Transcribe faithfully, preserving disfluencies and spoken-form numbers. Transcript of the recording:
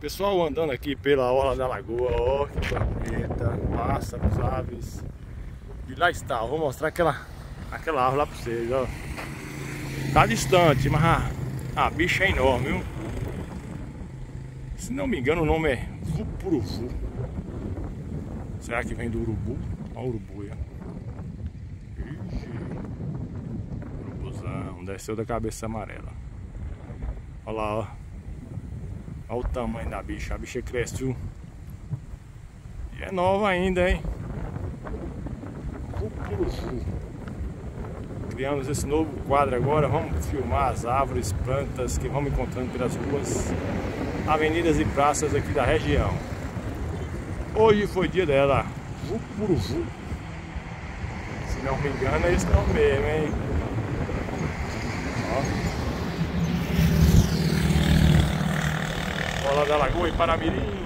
Pessoal andando aqui pela orla da lagoa, ó, que bonita, pássaros, aves. E lá está, eu vou mostrar aquela, aquela árvore lá pra vocês, ó. Tá distante, mas a, a bicha é enorme, viu? Se não me engano o nome é Vupuruvu. Será que vem do urubu? Olha o urubu aí. Urubuzão, desceu da cabeça amarela. Olha lá, ó. Olha o tamanho da bicha, a bicha cresce, viu? E é nova ainda, hein? Criamos esse novo quadro agora, vamos filmar as árvores, plantas que vamos encontrando pelas ruas, avenidas e praças aqui da região. Hoje foi dia dela, Vupuruvu. Se não me engano é esse nome mesmo, hein? Ó. Orla da Lagoa em Paramirim.